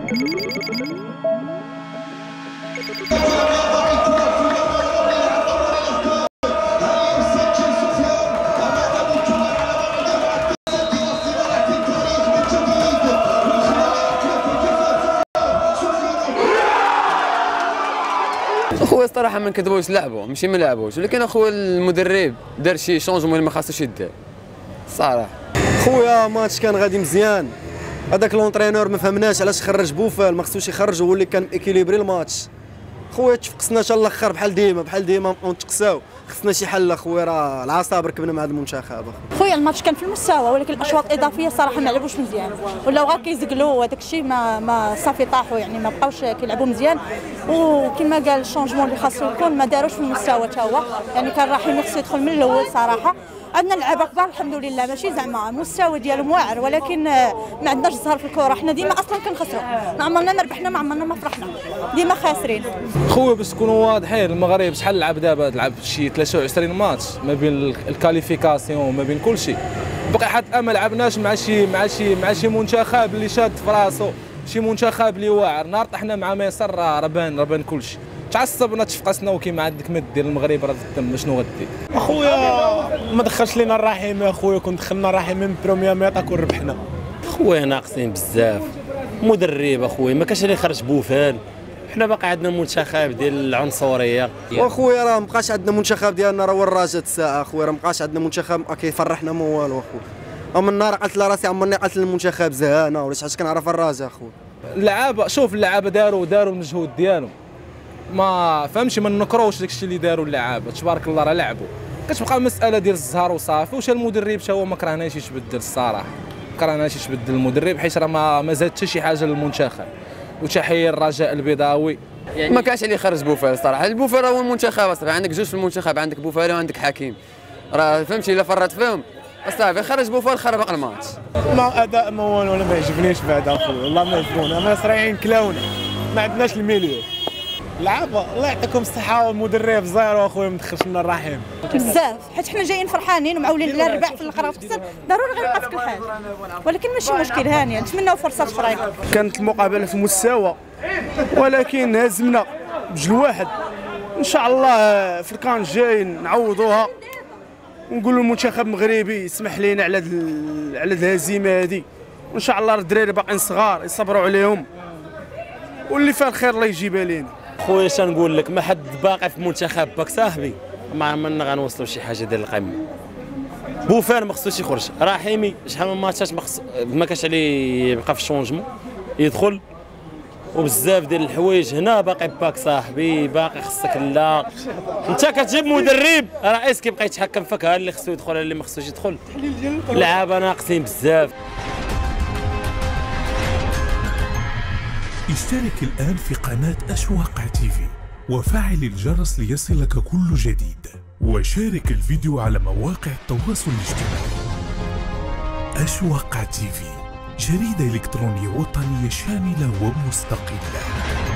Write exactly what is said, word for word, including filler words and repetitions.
اخويا الصراحه ما نكذبوش، لعبوا ماشي ما لعبوش، ولكن اخويا المدرب دار شي شونجمون اللي ما خاصوش يدير الصراحه. خويا ماتش كان غادي مزيان، هذاك لونطرينور ما فهمناش علاش خرج بوفال، ما خصوش يخرج، هو اللي كان اكيليبري الماتش. خويا تفقسنا حتى الاخر بحال ديما بحال ديما نبقاو نتقساو، خصنا شي حل اخويا، راه العصاب ركبنا مع هذا المنتخب. خويا الماتش كان في المستوى، ولكن الاشواط الاضافيه الصراحه ما لعبوش مزيان، ولاو غير كيزقلوا وهذاك الشيء ما ما صافي طاحوا، يعني ما بقاوش كيلعبوا مزيان، وكما قال الشونجمون اللي خاصو يكون ما داروش في المستوى حتى هو، يعني كان رحيمي خصو يدخل من الاول صراحه. عندنا لعابه كبار الحمد لله، ماشي زعما المستوى ديالهم واعر، ولكن ما عندناش الزهر في الكره، حنا ديما اصلا كنخسروا، ما عمرنا ما ربحنا، ما عمرنا ما فرحنا، ديما خاسرين. خويا باش تكونوا واضحين، المغرب شحال لعب دابا؟ لعب شي ثلاثة وعشرين ماتش ما بين الكاليفيكاسيون ما بين كل شيء، بقى حتى ما لعبناش مع شي مع شي مع شي منتخب اللي شاد في راسو، شي منتخب اللي واعر. نهار طحنا مع مصر راه بان راه بان كل شيء، تعصبنا تفقسنا، وكيما عندك ما دير المغرب راه الدم شنو غدير؟ اخويا ما دخلش لينا الرحيم اخويا، كون دخلنا الرحيم من بروميير ميطا كون ربحنا. خويا ناقصين بزاف، مدرب اخويا ما كاش اللي خرج بوفال، حنا باقي عندنا منتخب ديال العنصريه. واخويا راه مابقاش عندنا منتخب ديالنا، راه وراجه الساعه اخويا، راه مابقاش عندنا منتخب كيفرحنا ما والو اخويا. من النهار قلت لراسي عمرني قلت للمنتخب زهانه ولا شي حاجه، كنعرف الراجه اخويا. اللعابه شوف اللعابه داروا داروا المجهود ديالهم، ما فهمتش ما نكروش داكشي اللي داروا اللعابه، تبارك الله راه لعبوا. كتبقى مساله ديال الزهر وصافي، واش المدرب حتى هو ما كرهناش يتبدل الصراحه، ما كرهناش يتبدل المدرب، حيت راه ما, ما زاد حتى شي حاجه للمنتخب. وتحيه الرجاء البيضاوي، يعني ما كانش اللي يخرج بوفال الصراحه، البوفال هو المنتخب اصاحبي، عندك جوج في المنتخب، عندك بوفال وعندك حكيم، راه فهمتي الا فرط فيهم اصاحبي خرج بوفال خربق الماتش. ما اداء ما والو، انا ما يعجبنيش بعد اخويا، والله ما يعجبونا، ما صرايعين كلاونا، ما عندناش الميليو. لعبه الله يعطيكم الصحه، والمدرب زيرو اخويا ما دخلش لنا الرحيم بزاف، حيت حنا جايين فرحانين ومعولين لا الرباح في الاخر وخسر، ضروري غيبقى في كل حاجه، ولكن ماشي مشكل، هانيه نتمناو فرصات اخرى. كانت المقابله في المستوى، ولكن هزمنا بجل واحد، ان شاء الله في الكان الجاي نعوضوها، ونقولوا المنتخب المغربي يسمح لينا على على الهزيمه هذه، وان شاء الله الدراري باقيين صغار يصبروا عليهم، واللي فيها الخير الله يجيبها لينا. خويا اش نقول لك، ما حد باقي في منتخب باك صاحبي، ما عمرنا غنوصلوا شي حاجه ديال القمه. بوفال ما خصوش يخرج، رحيمي شحال من ماتشات ما خص ما كاش عليه يبقى في الشونجمون يدخل، وبزاف ديال الحوايج هنا باقي باك صاحبي، باقي خصك لا انت كتجيب مدرب رئيس كيبقى يتحكم فيك، ها اللي خصو يدخل ها اللي ما خصوش يدخل، لعابه ناقصين بزاف. اشترك الآن في قناة أشواق تيفي وفعل الجرس ليصلك كل جديد، وشارك الفيديو على مواقع التواصل الاجتماعي. أشواق تيفي، جريدة إلكترونية وطنية شاملة ومستقلة.